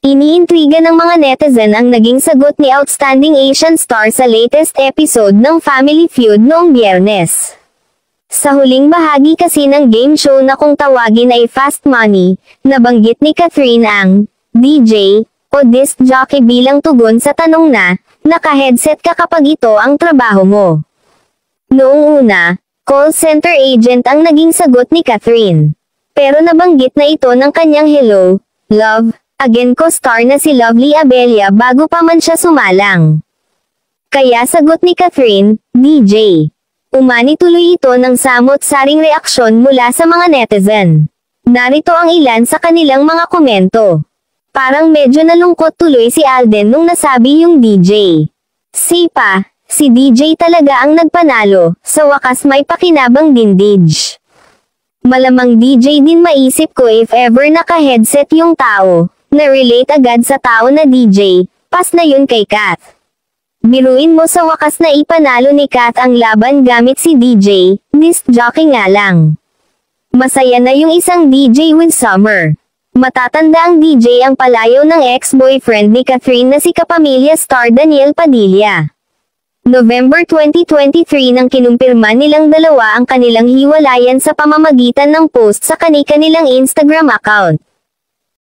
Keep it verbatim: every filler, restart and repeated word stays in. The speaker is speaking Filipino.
Iniintriga ng mga netizen ang naging sagot ni Outstanding Asian Star sa latest episode ng Family Feud noong Biyernes. Sa huling bahagi kasi ng game show na kung tawagin ay Fast Money, nabanggit ni Catherine ang D J o disc jockey bilang tugon sa tanong na, naka-headset ka kapag ito ang trabaho mo. Noong una, call center agent ang naging sagot ni Catherine. Pero nabanggit na ito ng kanyang Hello, Love, Again co-star na si Lovely Abella bago pa man siya sumalang. Kaya sagot ni Catherine, D J. Umani tuloy ito ng samot-saring reaksyon mula sa mga netizen. Narito ang ilan sa kanilang mga komento. Parang medyo nalungkot tuloy si Alden nung nasabi yung D J. Sipa, si D J talaga ang nagpanalo, sa wakas may pakinabang din Dij. Malamang D J din maisip ko if ever naka-headset yung tao, na-relate agad sa tao na D J, pas na yun kay Kat. Biruin mo sa wakas na ipanalo ni Kat ang laban gamit si D J, disc jockey nga lang. Masaya na yung isang D J with Summer. Matatanda ang D J ang palayaw ng ex-boyfriend ni Catherine na si kapamilya star Daniel Padilla. November twenty twenty-three nang kinumpirma nilang dalawa ang kanilang hiwalayan sa pamamagitan ng post sa kani-kanilang Instagram account.